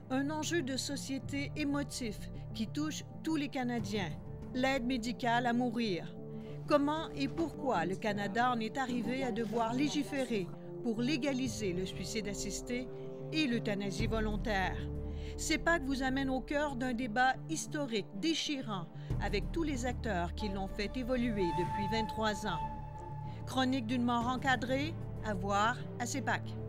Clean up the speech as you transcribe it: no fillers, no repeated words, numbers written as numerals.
Un enjeu de société émotif qui touche tous les Canadiens. L'aide médicale à mourir. Comment et pourquoi le Canada en est arrivé à devoir légiférer pour légaliser le suicide assisté et l'euthanasie volontaire. CEPAC vous amène au cœur d'un débat historique déchirant avec tous les acteurs qui l'ont fait évoluer depuis 23 ans. Chronique d'une mort encadrée, à voir à CEPAC.